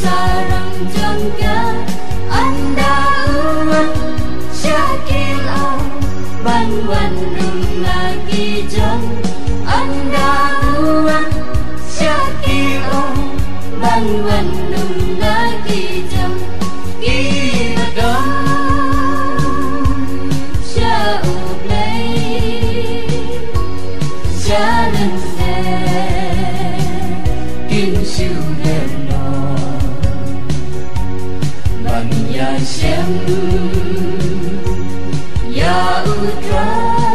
sarang jangka anda uang syakil au ban wan lung lagi jong anda uang syakil au ban wan lung lagi jong kita dong syaup lay jalan kinh siêu đêm nọ bằng ya xem ya utra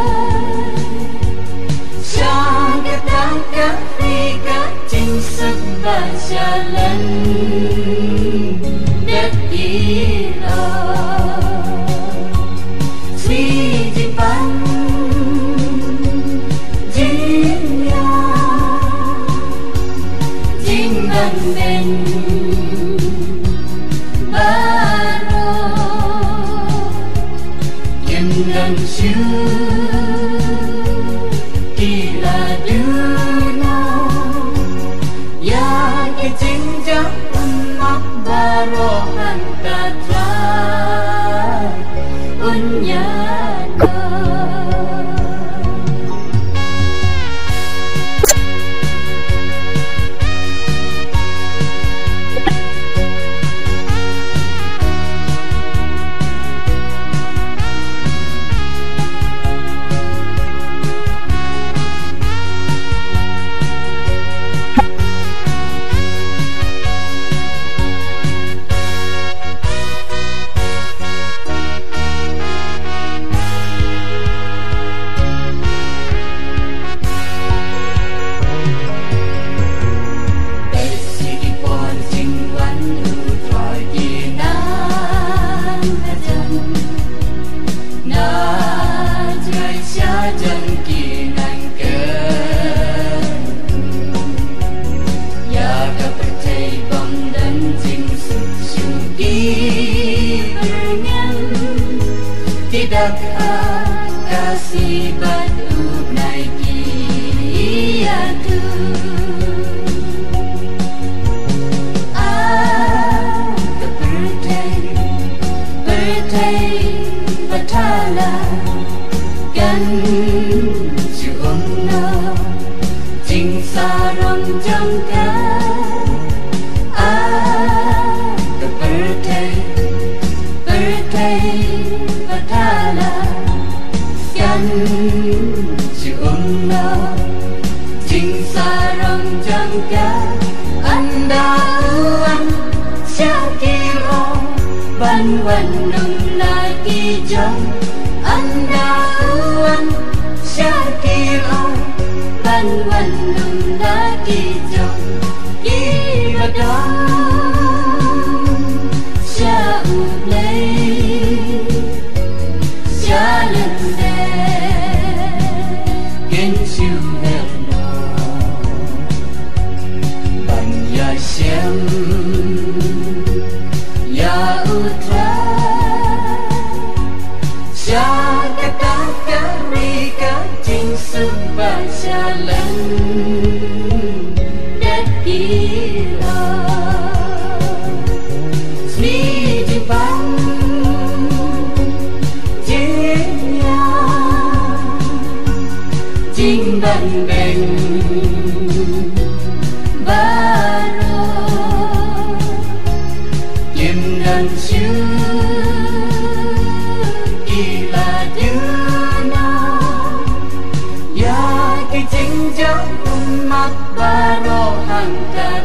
cha cái ta cái đi cái chính sức và cha lần đất đi lo suy chỉ bằng ban bên ba lô kim lần siêu kỳ là đưa nó ya cái chính chắc mắt ba lô hàng ta ra unya tidak kasih batu naiki atu bertai batala kan ciumna jing sarang jangka ciumna jing sarang jangka anda uang syakiro ban wan lung lagi jong anda uang syakiro ban wan lung lagi jong ibadong syaup lay jalan kinh siêu đêm nọ bằng ya xem ya utra cha cái ta cái ri cái chính sức và cha lần đất kia suy chỉ bằng chính ban bên ba lô kim lần siêu kỳ là đưa nó ya cái chính chắc mắt ba lô hàng ta